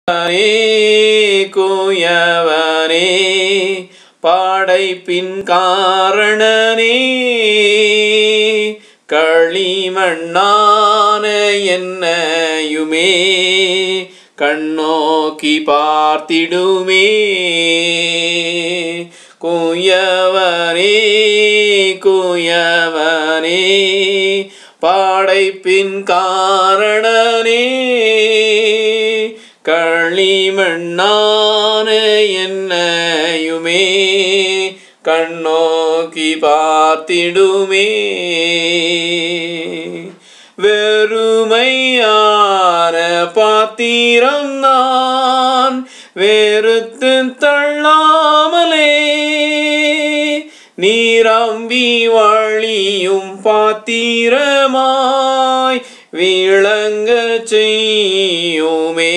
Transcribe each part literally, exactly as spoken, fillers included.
குயவனே படைப்பின் காரணனே களிமண்ணான என்னையுமே கண்ணோக்கி பார்த்திடுமே. குயவனே குயவனே படைப்பின் காரணனே களிமண்ணான என்னையுமே கண்ணோக்கி பார்த்திடுமே. வெறுமையான பாத்திரம் நான் வெறுத்து தள்ளாமலே நீரம்பி வழியும் பாத்திரமாய் விளங்க செய்யுமே.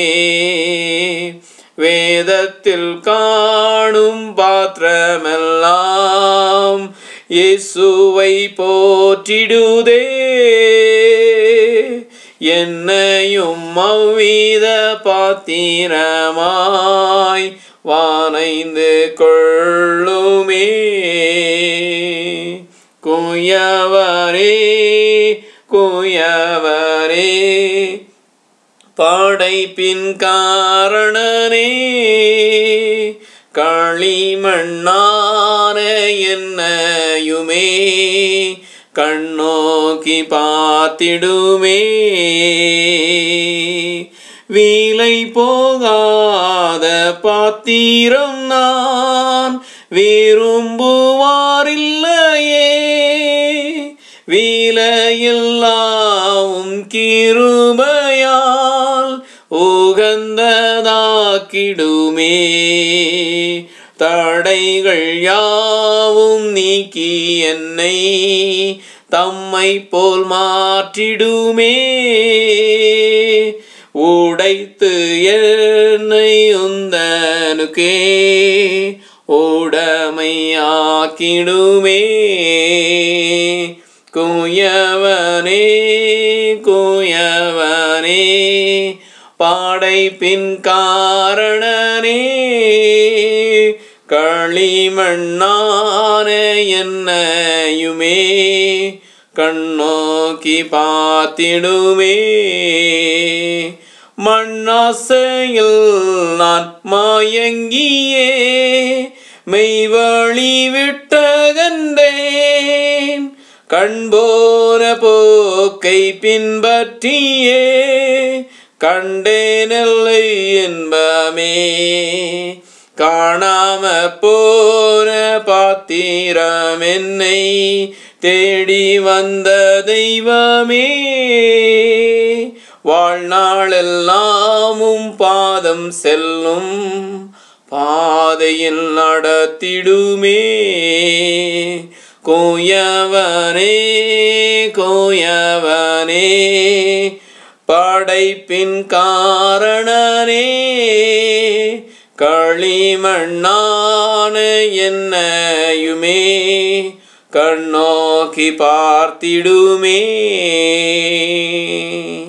வேதத்தில் காணும் பாத்திரமெல்லாம் இயேசுவை போற்றிடுதே. என்னையும் அவ்வித பாத்திரமாய் வானைந்து கொள்ளுமே. குயவனே குயவனே படைப்பின் காரணனே களிமண்ணான என்னையுமே கண்ணோக்கி பார்த்திடுமே. வீலை போகாத பாத்திரம் நான் விரும்புவாரில்லையே. வீலையெல்லாம் கிருபையால் உகந்ததாக்கிடுமே. தடைகள் யாவும் நீக்கி என்னை தம்மை போல் மாற்றிடுமே. உடைத்து என்னை உந்தனுக்கே உடமையாக்கிடுமே. குயவனே குயவனே படைப்பின் காரணனே களிமண்ணான என்னையுமே கண்ணோக்கி பார்த்திடுமே. மண்ணாசையில் நான் மயங்கியே மெய்வழி விட்டகன்றேன். கண்போன போக்கை பின்பற்றியே கண்டேனல்லை என்பமே. காணாம போன பாத்திரம் என்னை தேடி வந்த தெய்வமே. வாழ்நாளெல்லாமும் பாதம் செல்லும் பாதையில் நடத்திடுமே. குயவனே குயவனே படைப்பின் காரணனே களிமண்ணான என்னையுமே கண்ணோக்கி பார்த்திடுமே.